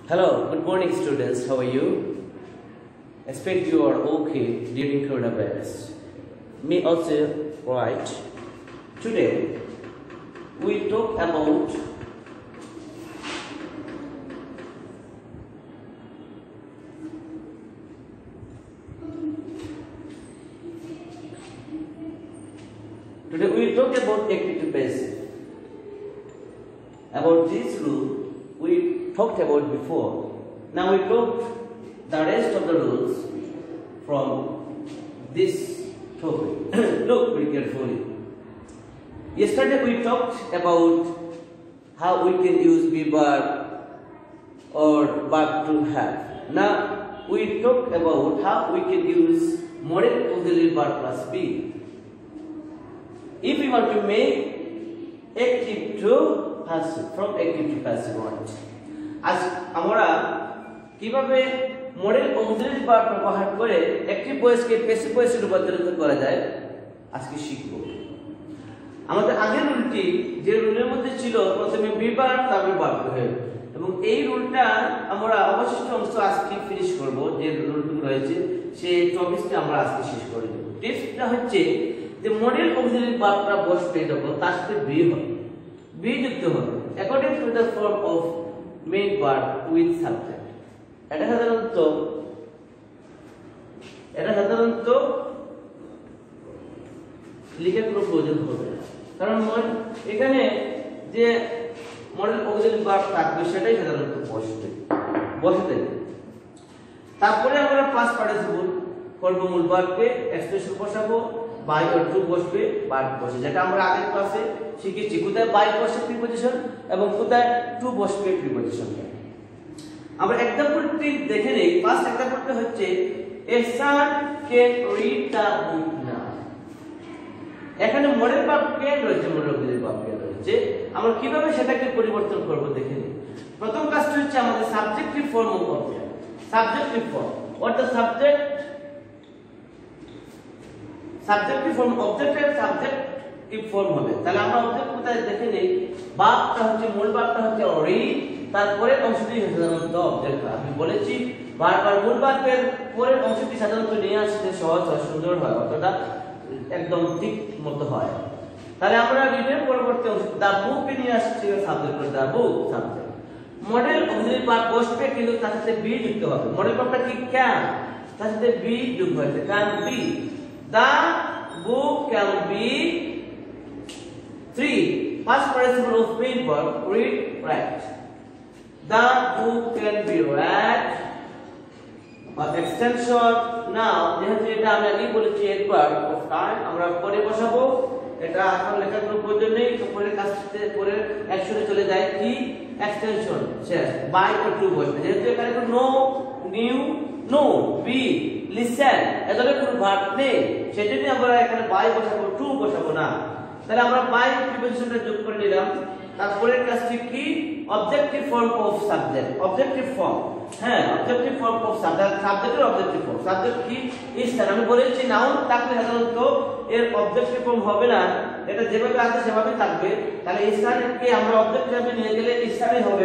Hello, good morning students, how are you? Expect you are okay during coronavirus. Me also right. Today we talk about active passive. About this rule we talked about before. Now we talked the rest of the rules from this topic. Look very carefully. Yesterday we talked about how we can use be verb or verb to have. Now we talked about how we can use modal auxiliary verb plus be. If we want to make active to passive, from active to passive voice, आज আমরা কিভাবে model auxiliary verb ব্যবহার করে active ভয়েসকে passive ভয়েসে রূপান্তরিত করা যায় আজকে শিখব। আমাদের আগের রুলটি যে রুলের মধ্যে ছিল প্রথমে বি ভার্ব তারপরে ভার্ব টু হ্যাভ, এবং এই রুলটা আমরা অবশিষ্ট অংশ আজকে ফিনিশ করব। যে রুলটুকু রয়েছে সেই টপিকটা আমরা আজকে শেষ করে দেব। টিপসটা হচ্ছে যে মডেল অক্সিলারি ভার্বটা বসবে যখন তার সাথে বি হবে, বি যুক্ত হবে according to the form of main verb with subject. এটা সাধারণত লিখার কোনো প্রয়োজন হবে না, কারণ এখানে যে মডেল অক্সিলারি ভার্ব থাকবে সেটাই সাধারণত বসবে। তারপরে আমরা পাস্ট পার্টিসিপল কর্মমূল ভার্বকে এক্সপ্রেশন বসাবো, বাই অর টু বসবে, ভার্ব বসে, যেটা আমরা আগের ক্লাসে শিখেছি কোথায় বাই বসে প্রিপজিশন এবং কোথায় টু বসবে প্রিপজিশন। আমরা एग्जांपलটি দেখে নেই। ফার্স্ট एग्जांपलটা হচ্ছে a son can read the book now। এখানে মডেল ভার্ব ক্যান রয়েছে, মডেল অক্সিলারি ভার্ব ক্যান রয়েছে। আমরা কিভাবে সেটাকে পরিবর্তন করব দেখে নিই। প্রথম কাজটি হচ্ছে আমাদের subjective form of object. Subjective form what the subjective form অবজেক্টের সাবজেক্টিভ ফর্ম হবে। তাহলে আমরা অবজেক্ট কোথায় দেখে নেই। ভার্বটা হচ্ছে মূল ভার্বটা হচ্ছে রিড, তারপরে অংশটি সাধারণত অবজেক্ট। আমি বলেছি ভার্ব আর মূল ভার্বের পরের অংশটি সাধারণত নিয়ে আসতে সহজ হয়, সুন্দর হয়, অতটা একদম ঠিক মতো হয়। তাহলে আমরা রিডের পরবর্তী অংশ দা বুক নিয়ে আসছি সাবজেক্ট করে the book subject. Modal auxiliary verb বসবে কিন্তু তার সাথে বি যুক্ত হবে। মডেল ভার্বটা কি ক্যান, তার সাথে বি যুক্ত হয়েছে can be. The book can be 3 past participle of main verb read write. The book can be read or extension now যেহেতু এটা আমি আগেই বলেছি একবার অফ টাইম আমরা পরে বসাবো, এটা এখন লেখার কোনো প্রয়োজন নেই। তো পরের কাজতে পরের অ্যাকশনে চলে যায় কি এক্সটেনশন শেষ বাই অর টু বসবে, যেহেতু এখানে কোনো no new no be listen এ ধরনের কোনো ভার্ব নেই, সেজন্য আমরা এখানে বাই বসাবো, টু বসাবো না। তাহলে আমরা বাই প্রিপজিশনটা যোগ করে নিলাম। তারপরের কাজটি কি objective form of subject. Objective form, হ্যাঁ অবজেক্টিভ ফর্ম অফ সাবজেক্ট। সাবজেক্টের অবজেক্টিভ ফর্ম, সাবজেক্ট কি ইজ। আমি বলেছি নাউন থাকলে সাধারণত এর অবজেক্টিভ ফর্ম হবে না, এটা যেভাবে আছে সেভাবেই থাকবে। তাহলে ইসলামকে আমরা অবজেক্ট হিসেবে নিয়ে গেলে ইসলামই হবে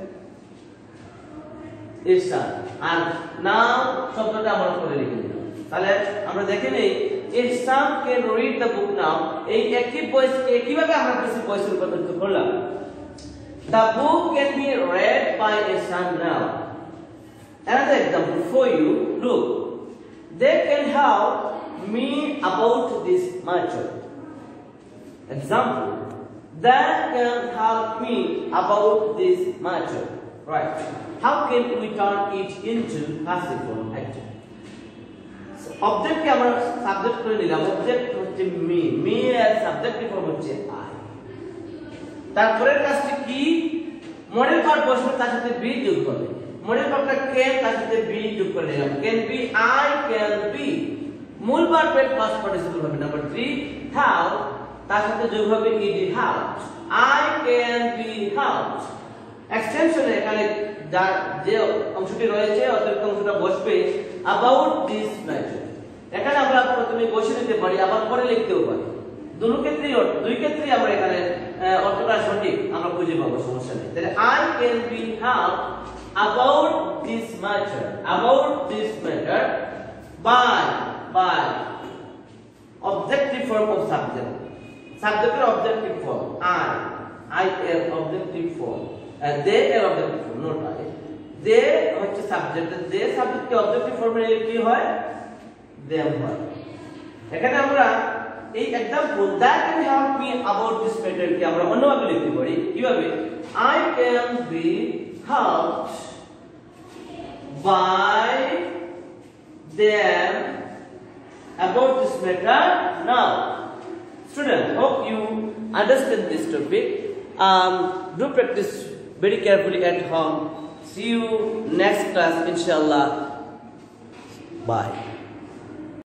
ইসলাম, আর নাও শব্দটা আমরা করে লিখে দিলাম। তাহলে আমরা দেখে নেই Islam can read the book now, এই অ্যাকটিভ ভয়েসকে কিভাবে আমরা প্যাসিভ ভয়েসে রূপান্তরিত করলাম। The book can be read by a son now. Another example for you, look. They can help me about this matter. Example, they can help me about this matter. Right. How can we turn it into passive form active? অবজেক্টকে আমরা subject করে নিলাম। Object হচ্ছে me, me এর subjective form হচ্ছে I. তারপরের কাজটি কি modal verb বসবে তার সাথে বি যোগ হবে। মডেল ভার্বটা ক্যান, তার সাথে বি যোগ করে নিলাম। Can be I can be. মূল ভার্বের পাস্ট পার্টিসিপল হবে নাম্বার 3 হাউ, তার সাথে যোগ হবে ED how. I can be how. এক্সটেনশনে এখানে যে অংশটি রয়েছে অতিরিক্ত অংশটা বসবে about this matter। এখানে আমরা প্রথমে বসে দিতে পারি, আবার পরে লিখতেও পারি। দুই ক্ষেত্রেই আমরা এখানে অর্থটা সঠিক আমরা খুঁজে পাবো, সমস্যা নেই। তাহলে I can be helped about this matter by objective form of subject, subjecter objective form I am objective form, they are objective form, not I, they হচ্ছে সাবজেক্ট, they সাবজেক্ট কে অবজেক্টিভ ফর্মে নিলে কি হয়, them হয়। এখানে আমরা এই example that can help me about this matter কে আমরা অন্যভাবে লিখতে পারি, কিভাবে, I can be helped by them about this matter now. Students, hope you understand this topic. Do practice very carefully at home. See you next class, inshallah. Bye.